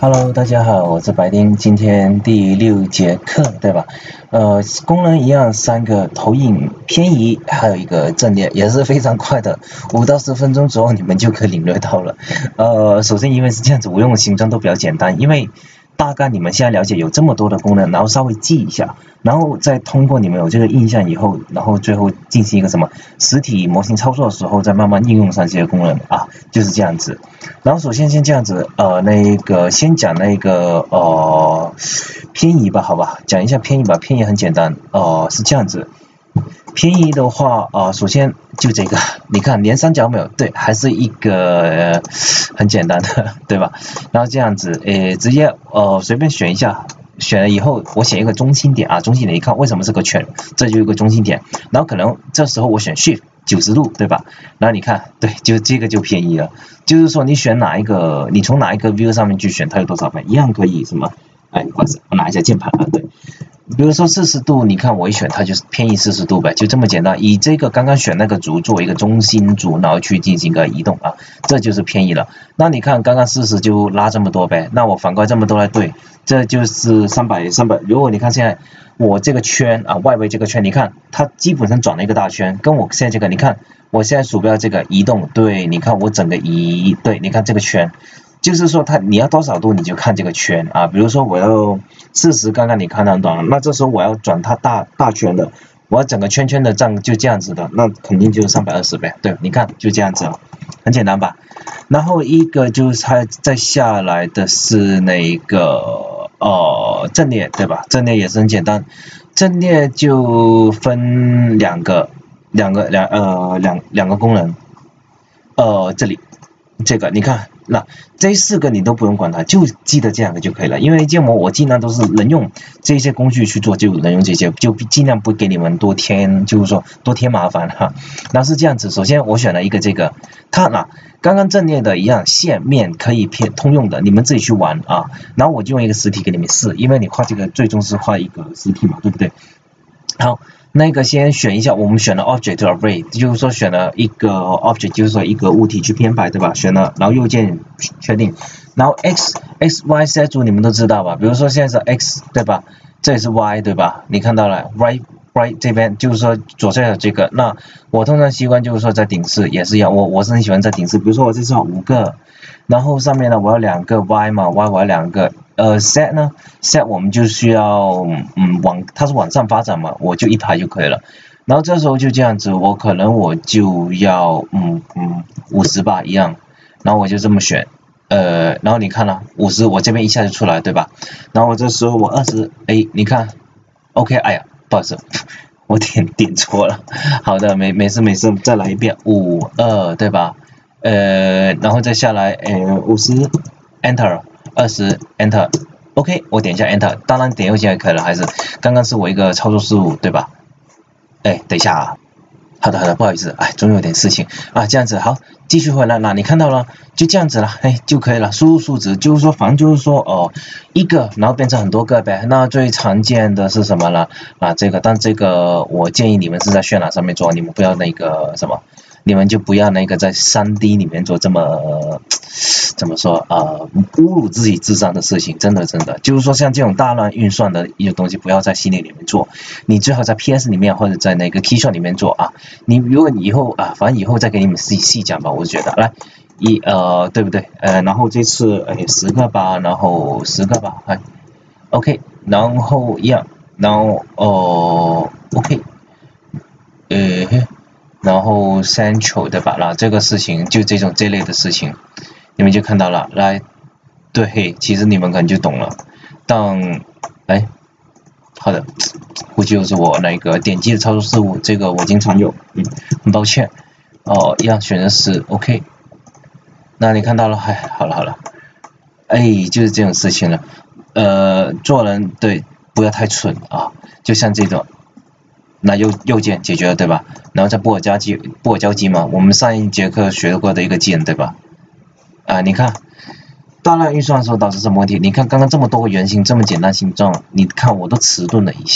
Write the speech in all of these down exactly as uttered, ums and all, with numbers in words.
Hello，大家好，我是白丁，今天第六节课，对吧？呃，功能一样，三个投影、偏移，还有一个阵列，也是非常快的，五到十分钟左右你们就可以领略到了。呃，首先因为是这样子，我用的形状都比较简单，因为大概你们现在了解有这么多的功能，然后稍微记一下，然后再通过你们有这个印象以后，然后最后进行一个什么实体模型操作的时候，再慢慢应用上这些功能啊，就是这样子。然后首先先这样子，呃，那个先讲那个呃偏移吧，好吧，讲一下偏移吧，偏移很简单，呃，是这样子。偏移的话，呃，首先就这个，你看连三角没有，对，还是一个、呃、很简单的，对吧？然后这样子，诶，直接呃随便选一下，选了以后我选一个中心点啊，中心点一看为什么是个圈，这就一个中心点，然后可能这时候我选 Shift 九十度，对吧？然后你看，对，就这个就偏移了，就是说你选哪一个，你从哪一个 view 上面去选它有多少倍，一样可以什么？哎，不好意思，我拿一下键盘啊，对。比如说四十度，你看我一选它就是偏移四十度呗，就这么简单。以这个刚刚选那个轴作为一个中心轴，然后去进行个移动啊，这就是偏移了。那你看刚刚四十就拉这么多呗，那我反过来这么多来对，这就是三百三百。如果你看现在我这个圈啊，外围这个圈，你看它基本上转了一个大圈，跟我现在这个，你看我现在鼠标这个移动，对，你看我整个移，对，你看这个圈。就是说它你要多少度你就看这个圈啊，比如说我要四十，刚刚你看到短了，那这时候我要转它大大圈的，我要整个圈圈的这样就这样子的，那肯定就是三百二十呗，对，你看就这样子了，很简单吧？然后一个就是它再下来的是那个呃阵列，对吧？阵列也是很简单，阵列就分两个两个两呃两两个功能，呃这里这个你看。那这四个你都不用管它，就记得这两个就可以了。因为建模我尽量都是能用这些工具去做，就能用这些，就尽量不给你们多添，就是说多添麻烦哈。那是这样子，首先我选了一个这个，它那刚刚阵列的一样，线面可以偏通用的，你们自己去玩啊。然后我就用一个实体给你们试，因为你画这个最终是画一个实体嘛，对不对？好。那个先选一下，我们选了 Object Array， 就是说选了一个 Object， 就是说一个物体去编排，对吧？选了，然后右键确定，然后 X X Y Z 组你们都知道吧？比如说现在是 X， 对吧？这也是 Y， 对吧？你看到了 ，right right 这边就是说左下角这个，那我通常习惯就是说在顶饰也是一样，我我是很喜欢在顶饰，比如说我这是五个，然后上面呢我要两个 Y 嘛 ，Y 我要两个。呃 set 呢 set 我们就需要嗯往它是往上发展嘛，我就一排就可以了。然后这时候就这样子，我可能我就要嗯嗯五十吧一样，然后我就这么选，呃然后你看了五十我这边一下就出来对吧？然后我这时候我二十，哎你看 OK， 哎呀不好意思我点点错了，好的没没事没事，再来一遍五二对吧？呃然后再下来呃五十 enter。二十 Enter， OK， 我点一下 Enter， 当然点右键也可以了，还是刚刚是我一个操作失误，对吧？哎，等一下啊，好的好的，不好意思，哎，总有点事情啊，这样子好，继续回来，那你看到了，就这样子了，哎就可以了，输入数值，就是说反正就是说哦一个，然后变成很多个呗，那最常见的是什么呢？啊这个，但这个我建议你们是在渲染上面做，你们不要那个什么。你们就不要那个在 三 D 里面做这么、呃、怎么说呃侮辱自己智商的事情，真的真的，就是说像这种大乱运算的一种东西，不要在系列里面做，你最好在 P S 里面或者在那个 Keyshot 里面做啊。你如果你以后啊，反正以后再给你们细细讲吧，我觉得来一呃对不对？呃然后这次哎十个吧，然后十个吧，哎 OK， 然后一样，然后哦 OK， 呃。然后 central 对吧？那这个事情就这种这类的事情，你们就看到了。来，对，其实你们可能就懂了。但，哎，好的，估计又是我那个点击的操作失误，这个我经常有，嗯，很抱歉。哦，一样选择是 OK。那你看到了，哎，好了好了，哎，就是这种事情了。呃，做人对，不要太蠢啊，就像这种。那右右键解决了对吧？然后在布尔加基布尔交集嘛，我们上一节课学过的一个键对吧？啊、呃，你看大量运算的时候导致什么问题？你看刚刚这么多个圆形这么简单形状，你看我都迟钝了一下，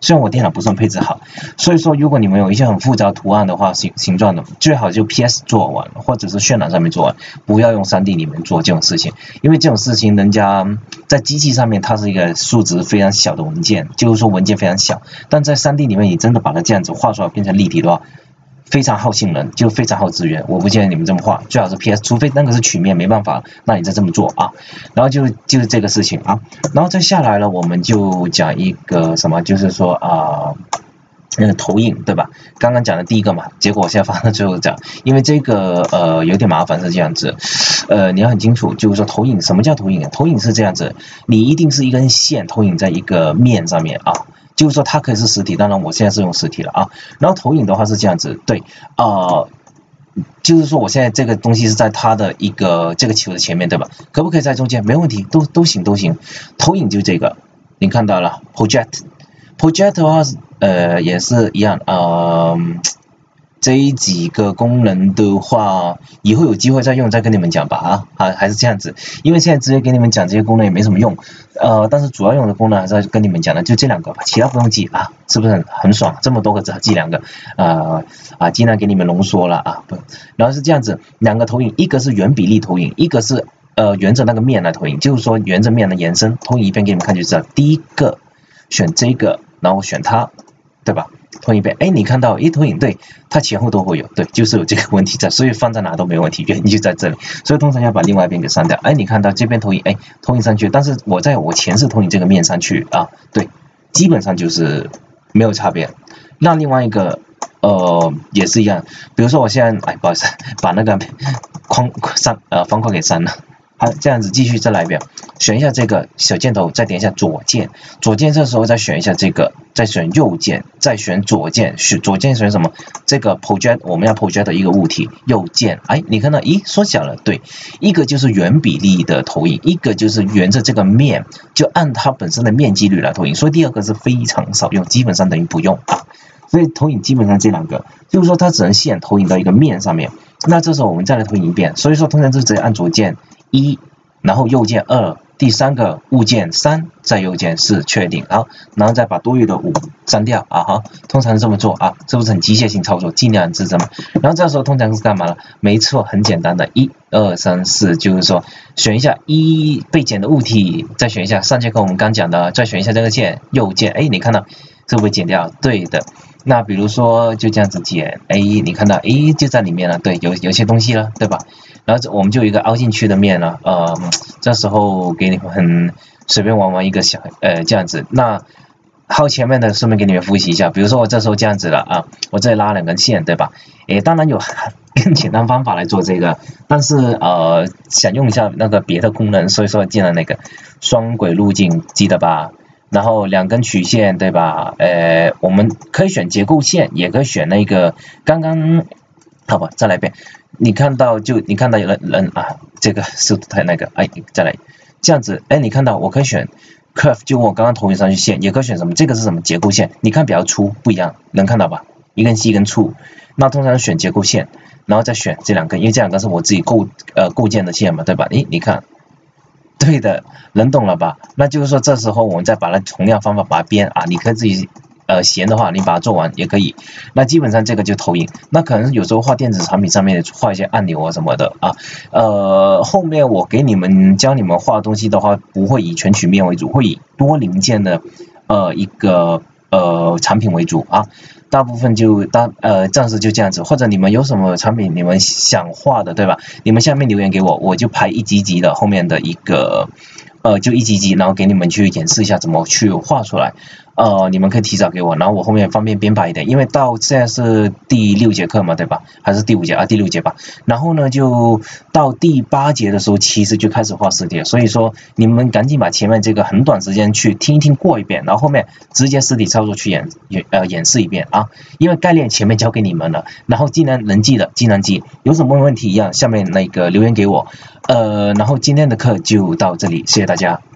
虽然我电脑不算配置好，所以说如果你们有一些很复杂图案的话，形形状的，最好就 P S 做完，或者是渲染上面做完，不要用 三 D 里面做这种事情，因为这种事情人家在机器上面它是一个数值非常小的文件，就是说文件非常小，但在 三 D 里面你真的把它这样子画出来变成立体的话，非常耗性能，就非常耗资源，我不建议你们这么画，最好是 P S， 除非那个是曲面没办法，那你再这么做啊。然后就就是这个事情啊，然后再下来了，我们就讲一个什么，就是说啊、呃、那个投影对吧？刚刚讲的第一个嘛，结果我现在放到最后讲，因为这个呃有点麻烦是这样子，呃你要很清楚，就是说投影什么叫投影啊？投影是这样子，你一定是一根线投影在一个面上面啊。就是说它可以是实体，当然我现在是用实体了啊。然后投影的话是这样子，对，呃，就是说我现在这个东西是在它的一个这个球的前面，对吧？可不可以在中间？没问题，都都行都行。投影就这个，你看到了 ，project，project 的话呃也是一样，呃。这几个功能的话，以后有机会再用再跟你们讲吧啊，还还是这样子，因为现在直接给你们讲这些功能也没什么用，呃，但是主要用的功能还是要跟你们讲的，就这两个吧，其他不用记啊，是不是很很爽？这么多个字记两个，呃啊，尽量给你们浓缩了啊，不，然后是这样子，两个投影，一个是原比例投影，一个是呃沿着那个面来投影，就是说沿着面的延伸，投影一遍给你们看就知道，第一个选这个，然后选它，对吧？投影一遍，哎，你看到，一投影对，它前后都会有，对，就是有这个问题在，所以放在哪都没问题，原因就在这里，所以通常要把另外一边给删掉。哎，你看到这边投影，哎，投影上去，但是我在我前视投影这个面上去啊，对，基本上就是没有差别。那另外一个，呃，也是一样，比如说我现在，哎，不好意思，把那个框删，呃，方块给删了。好，这样子继续再来一遍，选一下这个小箭头，再点一下左键，左键这时候再选一下这个，再选右键，再选左键，选左键选什么？这个 project 我们要 project 的一个物体，右键，哎，你看到，咦，缩小了，对，一个就是原比例的投影，一个就是沿着这个面，就按它本身的面积率来投影，所以第二个是非常少用，基本上等于不用啊。所以投影基本上这两个，就是说它只能线投影到一个面上面，那这时候我们再来投影一遍，所以说通常就直接按左键一，然后右键二，第三个物件三，再右键四确定，好，然后再把多余的五删掉啊哈，通常是这么做啊，是不是很机械性操作？尽量是这么，然后这时候通常是干嘛呢？没错，很简单的，一二三四，就是说选一下一被剪的物体，再选一下上节课我们刚讲的，再选一下这个键，右键，哎，你看到这会剪掉，对的。那比如说就这样子剪，哎，你看到，哎，就在里面了，对，有有些东西了，对吧？然后我们就有一个凹进去的面了，呃，这时候给你们很随便玩玩一个小，呃，这样子。那好前面的顺便给你们复习一下，比如说我这时候这样子了啊，我这里拉两根线，对吧？诶，当然有更简单方法来做这个，但是呃，想用一下那个别的功能，所以说进了那个双轨路径，记得吧？然后两根曲线，对吧？呃，我们可以选结构线，也可以选那个刚刚，好吧，再来一遍。你看到就你看到有人人啊，这个速度太那个，哎，再来这样子，哎，你看到我可以选 curve， 就我刚刚投影上去线，也可以选什么？这个是什么结构线？你看比较粗，不一样，能看到吧？一根细一根粗，那通常选结构线，然后再选这两根，因为这两根是我自己构呃构建的线嘛，对吧？诶，你看。对的，能懂了吧？那就是说，这时候我们再把它同样方法把它编啊，你可以自己呃闲的话，你把它做完也可以。那基本上这个就投影，那可能有时候画电子产品上面画一些按钮啊什么的啊，呃，后面我给你们教你们画东西的话，不会以全曲面为主，会以多零件的呃一个呃产品为主啊。大部分就大呃暂时就这样子，或者你们有什么产品你们想画的，对吧？你们下面留言给我，我就排一集集的后面的一个呃就一集集，然后给你们去演示一下怎么去画出来。呃，你们可以提早给我，然后我后面方便编排一点，因为到现在是第六节课嘛，对吧？还是第五节啊？第六节吧。然后呢，就到第八节的时候，其实就开始画实体了。所以说，你们赶紧把前面这个很短时间去听一听过一遍，然后后面直接实体操作去演演呃演示一遍啊。因为概念前面教给你们了，然后既然能记的尽量记，有什么问题一样，下面那个留言给我。呃，然后今天的课就到这里，谢谢大家。